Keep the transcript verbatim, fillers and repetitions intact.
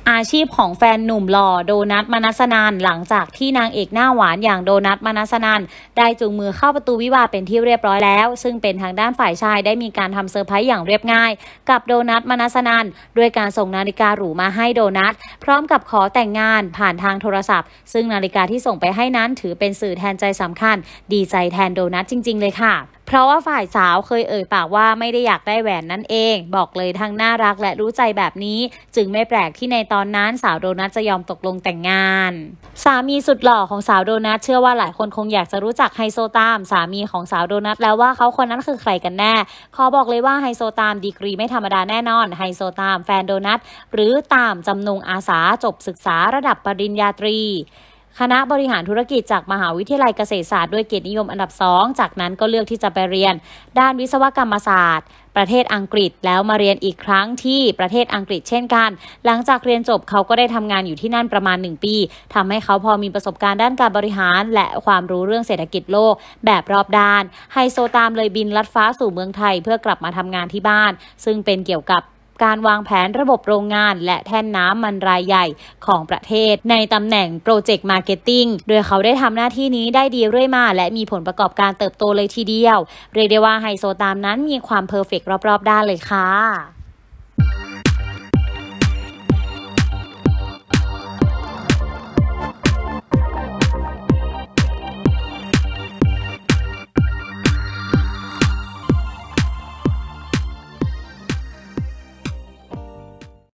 อาชีพของแฟนหนุ่มหล่อโดนัท มนัสนันท์หลังจากที่นางเอกหน้าหวานอย่างโดนัท มนัสนันท์ได้จูงมือเข้าประตูวิวาห์เป็นที่เรียบร้อยแล้วซึ่งเป็นทางด้านฝ่ายชายได้มีการทำเซอร์ไพรส์อย่างเรียบง่ายกับโดนัท มนัสนันท์ด้วยการส่งนาฬิกาหรูมาให้โดนัทพร้อมกับขอแต่งงานผ่านทางโทรศัพท์ซึ่งนาฬิกาที่ส่งไปให้นั้นถือเป็นสื่อแทนใจสำคัญดีใจแทนโดนัทจริงๆเลยค่ะเพราะว่าฝ่ายสาวเคยเอ่ยปากว่าไม่ได้อยากได้แหวนนั่นเองบอกเลยทั้งน่ารักและรู้ใจแบบนี้จึงไม่แปลกที่ในตอนนั้นสาวโดนัทจะยอมตกลงแต่งงานสามีสุดหล่อของสาวโดนัทเชื่อว่าหลายคนคงอยากจะรู้จักไฮโซตามสามีของสาวโดนัทแล้วว่าเขาคนนั้นคือใครกันแน่ขอบอกเลยว่าไฮโซตามดีกรีไม่ธรรมดาแน่นอนไฮโซตามแฟนโดนัทหรือตามจำนงอาสาจบศึกษาระดับปริญญาตรีคณะบริหารธุรกิจจากมหาวิทยาลัยเกษตรศาสตร์ด้วยเกียรตินิยมอันดับสองจากนั้นก็เลือกที่จะไปเรียนด้านวิศวกรรมศาสตร์ประเทศอังกฤษแล้วมาเรียนอีกครั้งที่ประเทศอังกฤษเช่นกันหลังจากเรียนจบเขาก็ได้ทำงานอยู่ที่นั่นประมาณหนึ่งปีทำให้เขาพอมีประสบการณ์ด้านการบริหารและความรู้เรื่องเศรษฐกิจโลกแบบรอบด้านไฮโซตามเลยบินลัดฟ้าสู่เมืองไทยเพื่อกลับมาทำงานที่บ้านซึ่งเป็นเกี่ยวกับการวางแผนระบบโรงงานและแท่นน้ำมันรายใหญ่ของประเทศในตำแหน่งโปรเจกต์มาร์เก็ตติ้งโดยเขาได้ทำหน้าที่นี้ได้ดีเรื่อยมาและมีผลประกอบการเติบโตเลยทีเดียวเรียกได้ว่าไฮโซตามนั้นมีความเพอร์เฟกต์รอบๆด้านเลยค่ะ